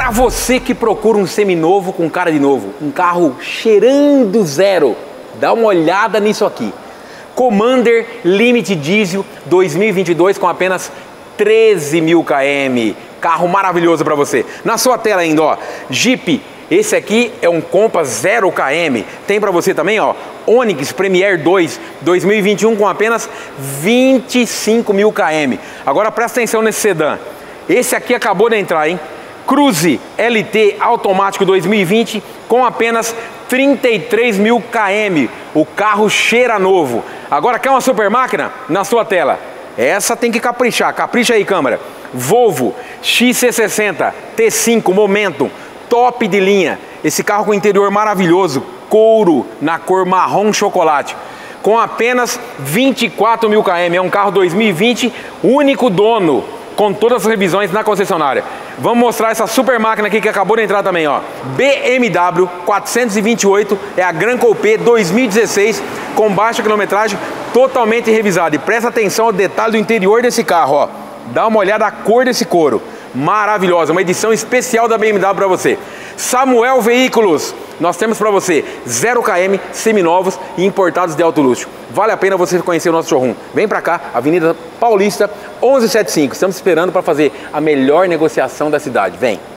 Para você que procura um seminovo com cara de novo, um carro cheirando zero, dá uma olhada nisso aqui. Commander Limite Diesel 2022 com apenas 13 mil km. Carro maravilhoso para você. Na sua tela ainda, ó, Jeep. Esse aqui é um Compass 0 km. Tem para você também, ó, Onix Premier 2 2021 com apenas 25 mil km. Agora presta atenção nesse sedã. Esse aqui acabou de entrar, hein? Cruze LT automático 2020 com apenas 33 mil km. O carro cheira novo. Agora quer uma super máquina? Na sua tela. Essa tem que caprichar. Capricha aí, câmera. Volvo XC60 T5 Momentum, top de linha. Esse carro com interior maravilhoso, couro na cor marrom chocolate, com apenas 24 mil km. É um carro 2020, único dono, com todas as revisões na concessionária. Vamos mostrar essa super máquina aqui que acabou de entrar também, ó. BMW 428, é a Gran Coupé 2016, com baixa quilometragem, totalmente revisada. E presta atenção ao detalhe do interior desse carro, ó. Dá uma olhada na cor desse couro. Maravilhosa, uma edição especial da BMW para você. Samuel Veículos, nós temos para você 0 km, seminovos e importados de alto luxo. Vale a pena você conhecer o nosso showroom. Vem para cá, Avenida Paulista 1175. Estamos esperando para fazer a melhor negociação da cidade. Vem!